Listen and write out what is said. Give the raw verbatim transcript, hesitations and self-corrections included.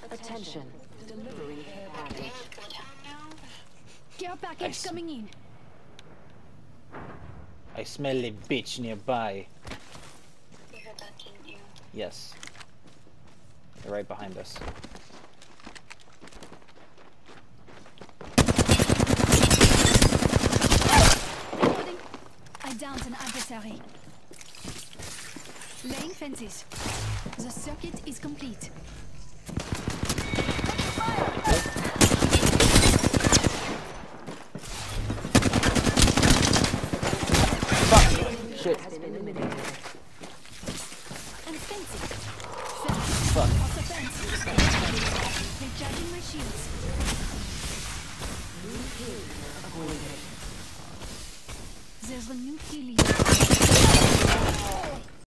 Attention, delivering care package. Care package coming in. I smell a bitch nearby. You heard that, didn't you? Yes. They're right behind us. Reloading. I downed an adversary. Laying fences. The circuit is complete. Shit. And fencing. Fuck. Off the fence. Recharging my shields. There's a new kill leader.